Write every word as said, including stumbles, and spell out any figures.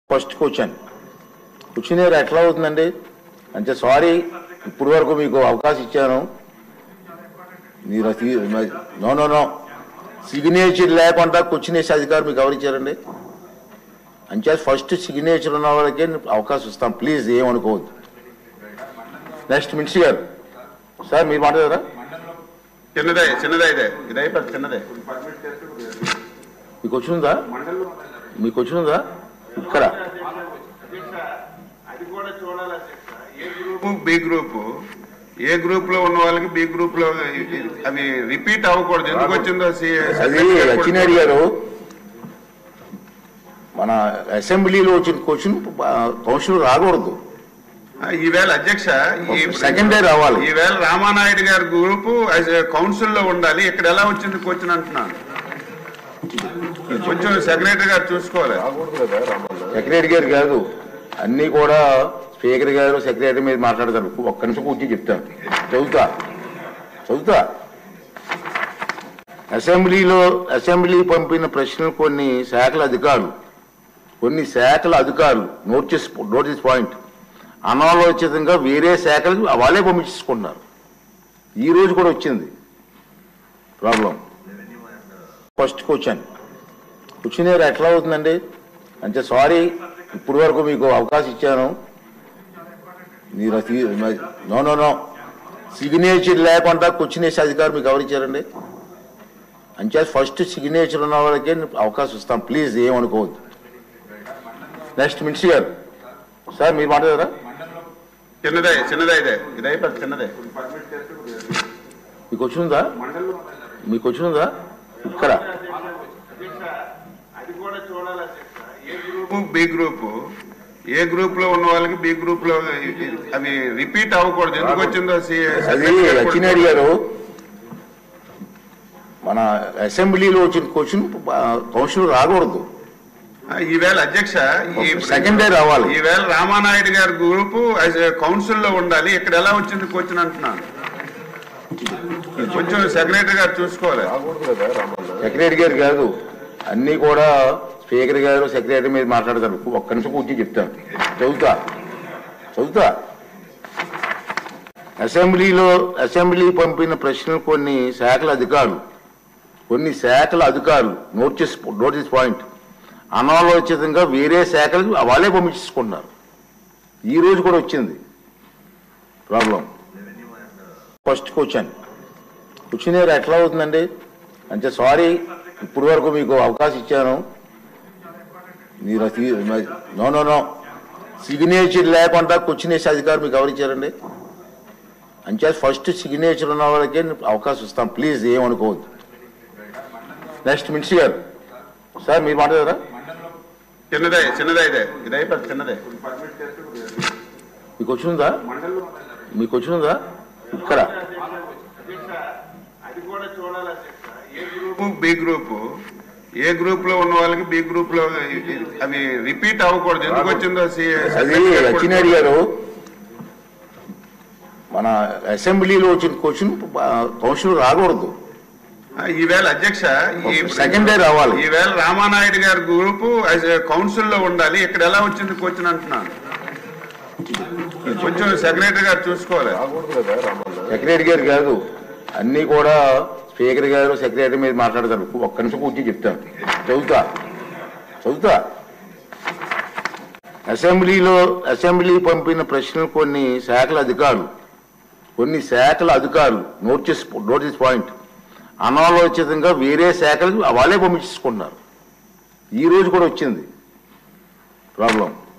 first question question ఎట్లా అవుతుందండి అంటే సారీ ఇప్పుడు వరకు మీకు అవకాశం ఇచ్చాను మీరు నో నో నో సిగ్నేచర్ లేకుండా క్వశ్చన్ వేసే అధికారం మీకు ఎవరు ఇచ్చారండి అంటే ఫస్ట్ సిగ్నేచర్ ఉన్న వాళ్ళకే అవకాశం ఇస్తాం ప్లీజ్ ఏమనుకోవద్దు నెక్స్ట్ మినిస్టర్ గారు సార్ మీరు మాట్లాడారా చిన్నదే చిన్నదే ఇదే ఇదే చిన్నదే మీకు వచ్చిందా మీకు వచ్చిందా ఇక్కడ బి గ్రూప్ ఏ గ్రూప్ లో ఉన్న వాళ్ళకి బి గ్రూప్ లో అవి రిపీట్ అవ్వకూడదు ఎందుకు వచ్చిందో అది లక్ష్మీనాయుడు గారు మన అసెంబ్లీలో వచ్చిన క్వశ్చన్ కౌన్సిల్ రాకూడదు ఈవేళ అధ్యక్ష సెకండ్ డే రావాలి ఈవేళ రామానాయుడు గారి గ్రూప్ కౌన్సిల్ లో ఉండాలి ఇక్కడ ఎలా వచ్చింది క్వశ్చన్ అంటున్నాను కొంచెం సెక్రటరీ గారు చూసుకోవాలి సెక్రటరీ గారు కాదు అన్ని కూడా స్పీకర్ గారు సెక్రటరీ మీద మాట్లాడతారు ఒక్క నిమిషం కూర్చొని చెప్తాను చదువుతా చదువుతా అసెంబ్లీలో అసెంబ్లీ పంపిన ప్రశ్నలు కొన్ని శాఖల అధికారులు కొన్ని శాఖల అధికారులు నోటీస్ నోటీస్ పాయింట్ అనాలోచితంగా వేరే శాఖలకు వాళ్ళే పంపించుకుంటున్నారు ఈ రోజు కూడా వచ్చింది ప్రాబ్లం ఫస్ట్ క్వశ్చన్ క్వశ్చన్ ఎట్లా అవుతుందండి అంటే సారీ ఇప్పుడు వరకు మీకు అవకాశం ఇచ్చాను మీరు నో నో నో సిగ్నేచర్ లేకుండా క్వశ్చన్ వేసే అధికారం మీకు ఎవరు ఇచ్చారండి అంటే ఫస్ట్ సిగ్నేచర్ ఉన్న వాళ్ళకే అవకాశం ఇస్తాం ప్లీజ్ ఏమనుకోవద్దు నెక్స్ట్ మినిస్టర్ గారు సార్ మీరు మాట్లాడారా చిన్నదే చిన్నదే ఇదే ఇదే చిన్నదే మీకు వచ్చిందా మీకు వచ్చిందా ఇక్కడ బి గ్రూప్ ఏ గ్రూప్ లో ఉన్న వాళ్ళకి బి గ్రూప్ లో అవి రిపీట్ అవ్వకూడదు ఎందుకు వచ్చిందో అది లక్ష్మీనాయుడు గారు మన అసెంబ్లీలో వచ్చిన క్వశ్చన్ కౌన్సిల్ రాకూడదు ఈవేళ అధ్యక్ష సెకండ్ డే రావాలి ఈవేళ రామానాయుడు గారి గ్రూప్ కౌన్సిల్ లో ఉండాలి ఇక్కడ ఎలా వచ్చింది క్వశ్చన్ అంటున్నాను కొంచెం సెక్రటరీ గారు చూసుకోవాలి సెక్రటరీ గారు కాదు అన్ని కూడా స్పీకర్ గారు సెక్రటరీ మీద మాట్లాడతారు ఒక్క నిమిషం కూర్చొని చెప్తాను చదువుతా చదువుతా అసెంబ్లీలో అసెంబ్లీ పంపిన ప్రశ్నలు కొన్ని శాఖల అధికారులు కొన్ని శాఖల అధికారులు నోటీస్ నోటీస్ పాయింట్ అనాలోచితంగా వేరే శాఖలకు వాళ్ళే పంపించుకుంటున్నారు ఈ రోజు కూడా వచ్చింది ప్రాబ్లం ఫస్ట్ క్వశ్చన్ క్వశ్చన్ ఎట్లా అవుతుందండి అంటే సారీ ఇప్పుడు వరకు మీకు అవకాశం ఇచ్చాను మీరు నో నో నో సిగ్నేచర్ లేకుండా క్వశ్చన్ వేసే అధికారం మీకు ఎవరు ఇచ్చారండి అంటే ఫస్ట్ సిగ్నేచర్ ఉన్న వాళ్ళకే అవకాశం ఇస్తాం ప్లీజ్ ఏమనుకోవద్దు నెక్స్ట్ మినిస్టర్ గారు సార్ మీరు మాట్లాడారా చిన్నదే చిన్నదే ఇదే ఇదే చిన్నదే మీకు వచ్చిందా మీకు వచ్చిందా ఇక్కడ బి గ్రూప్ ఏ గ్రూప్ లో ఉన్న వాళ్ళకి బి గ్రూప్ లో అవి రిపీట్ అవ్వకూడదు ఎందుకు వచ్చిందో అది లక్ష్మీనాయుడు గారు మన అసెంబ్లీలో వచ్చిన క్వశ్చన్ కౌన్సిల్ రాకూడదు ఈవేళ అధ్యక్ష సెకండ్ డే రావాలి ఈవేళ రామానాయుడు గారి గ్రూప్ కౌన్సిల్ లో ఉండాలి ఇక్కడ ఎలా వచ్చింది క్వశ్చన్ అంటున్నాను కొంచెం సెక్రటరీ గారు చూసుకోవాలి సెక్రటరీ గారు కాదు అన్ని కూడా స్పీకర్ గారు సెక్రటరీ మీద మాట్లాడతారు ఒక్క నిమిషం కూర్చొని చెప్తాను చదువుతా చదువుతా అసెంబ్లీలో అసెంబ్లీ పంపిన ప్రశ్నలు కొన్ని శాఖల అధికారులు కొన్ని శాఖల అధికారులు నోటీస్ నోటీస్ పాయింట్ అనాలోచితంగా వేరే శాఖలకు వాళ్ళే పంపించుకుంటున్నారు ఈ రోజు కూడా వచ్చింది ప్రాబ్లం